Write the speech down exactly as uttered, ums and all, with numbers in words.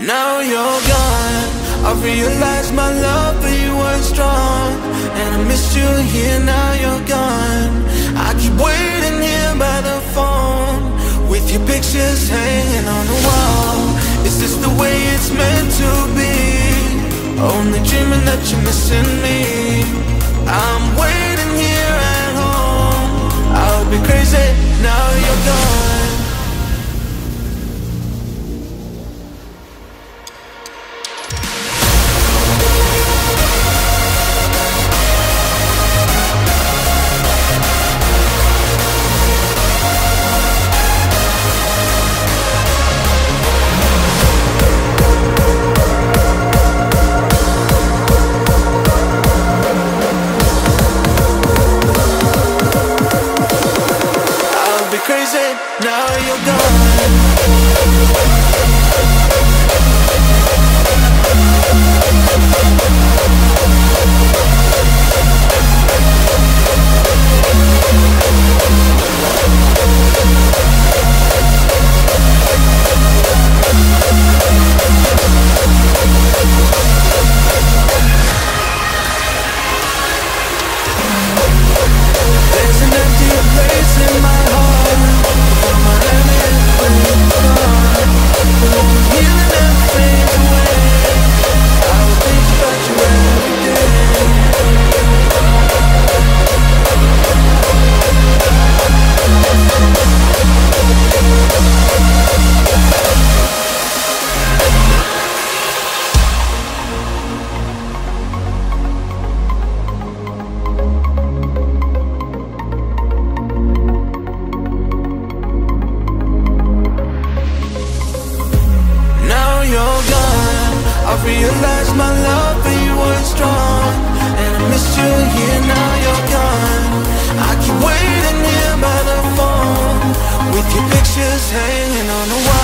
Now you're gone. I realized my love for you was strong, and I missed you here, now you're gone. I keep waiting here by the phone, with your pictures hanging on the wall. Is this the way it's meant to be? Only dreaming that you're missing me. I'm waiting here at home. I'll be crazy, now you're gone. Crazy, now you're gone. There's an empty place in my heart. I realized my love for you was strong, and I missed you here, now you're gone. I keep waiting here by the phone, with your pictures hanging on the wall.